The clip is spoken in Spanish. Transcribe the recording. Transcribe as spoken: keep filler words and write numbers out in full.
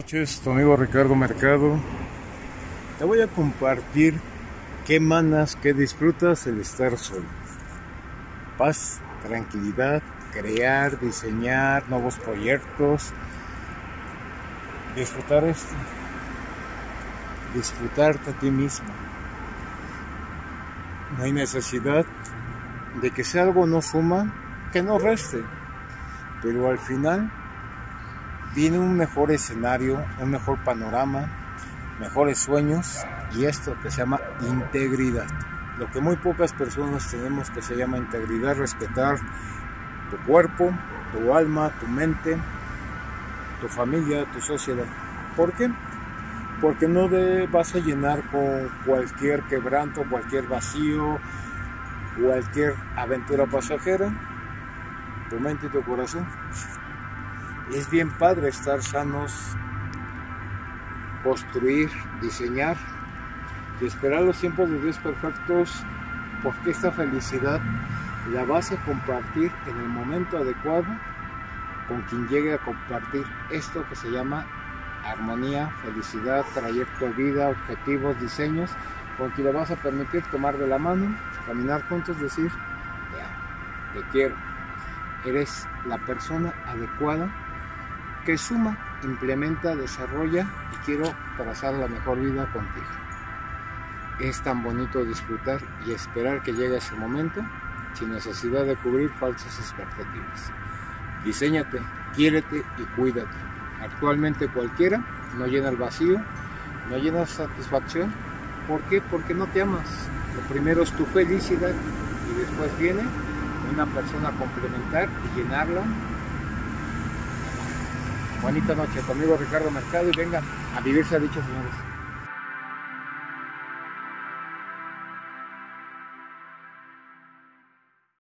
Noches, tu amigo Ricardo Mercado. Te voy a compartir qué emanas, qué disfrutas el estar solo. Paz, tranquilidad, crear, diseñar nuevos proyectos, disfrutar esto, disfrutarte a ti mismo. No hay necesidad de que si algo no suma, que no reste, pero al final viene un mejor escenario, un mejor panorama, mejores sueños y esto que se llama integridad. Lo que muy pocas personas tenemos, que se llama integridad: respetar tu cuerpo, tu alma, tu mente, tu familia, tu sociedad. ¿Por qué? Porque no te vas a llenar con cualquier quebranto, cualquier vacío, cualquier aventura pasajera, tu mente y tu corazón. Es bien padre estar sanos, construir, diseñar y esperar los tiempos de Dios perfectos, porque esta felicidad la vas a compartir en el momento adecuado con quien llegue a compartir esto que se llama armonía, felicidad, trayecto de vida, objetivos, diseños, con quien le vas a permitir tomar de la mano, caminar juntos, decir: ya, te quiero, eres la persona adecuada que suma, implementa, desarrolla y quiero trazar la mejor vida contigo. Es tan bonito disfrutar y esperar que llegue ese momento sin necesidad de cubrir falsas expectativas. Diséñate, quiérete y cuídate. Actualmente cualquiera no llena el vacío, no llena satisfacción. ¿Por qué? Porque no te amas. Lo primero es tu felicidad y después viene una persona a complementar y llenarla. Bonita noche, tu amigo Ricardo Mercado, y vengan a vivirse a dicho, señores.